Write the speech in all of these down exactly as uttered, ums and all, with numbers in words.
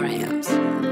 grams.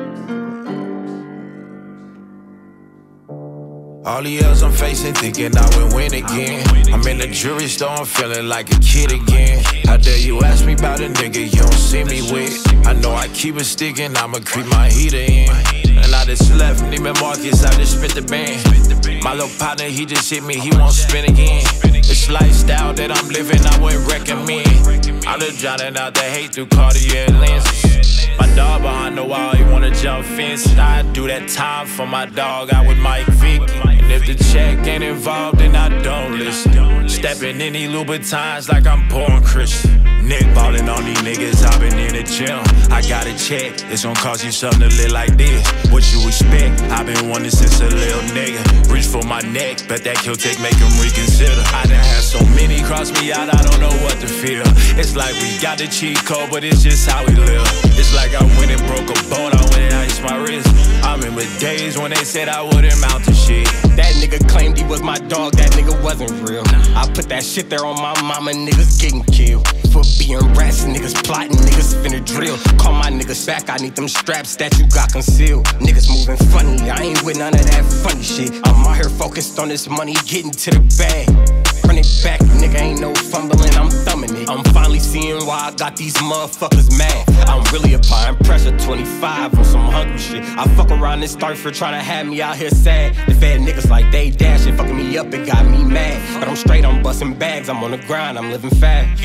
All the years I'm facing, thinking I would win again. I'm in the jewelry store, I'm feeling like a kid again. How dare you ask me about a nigga you don't see me with? I know I keep it sticking, I'ma creep my heater in. And I just left Neiman Marcus, I just spent the band. My little partner, he just hit me, he won't spin again. This lifestyle that I'm living, I wouldn't recommend. I'm just drowning out the hate through Cartier lenses. My dog behind the wall, he wanna jump fences. I do that time for my dog, I with Mike Vick. And if the check ain't involved, then I don't listen. Stepping in these Louboutins like I'm pouring Christian. Nick ballin' on these niggas, I been in the gym. I got a check, it's gon' cost you something to live like this. What you expect? I been wanting since a little nigga. Reach for my neck, bet that kill take make him reconsider. I done had so many cross me out, I don't know what to feel. It's like we got the cheat code, but it's just how we live. It's like I went and broke a bone, I went and iced my wrist. I remember days when they said I wouldn't mount to shit. That nigga claimed he was my dog, that nigga wasn't real. I put that shit there on my mama, niggas getting killed. For being rats, niggas plotting, niggas finna drill. Call my niggas back, I need them straps that you got concealed. Niggas moving funny, I ain't with none of that funny shit. I'm out here focused on this money, getting to the bag. Run it back, nigga, ain't no fumbling, I'm thumbing it. I'm finally seeing why I got these motherfuckers mad. I'm really applying pressure, twenty-five on some hungry shit. I fuck around and start for trying to have me out here sad. The fed niggas like they dash it, fucking me up, it got me mad. But I'm straight, I'm busting bags, I'm on the grind, I'm living fast.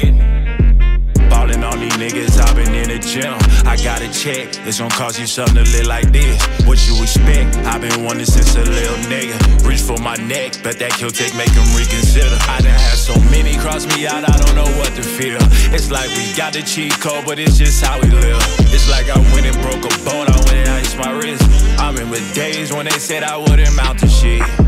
Ballin' on these niggas, I been in the gym. I got a check, it's gon' cost you something to live like this. What you expect? I been wanting since a little nigga. Reach for my neck, bet that kill take make him reconsider. I done had so many cross me out, I don't know what to feel. It's like we got the cheat code, but it's just how we live. It's like I went and broke a bone, I went and iced my wrist. I remember days when they said I wouldn't mount to shit.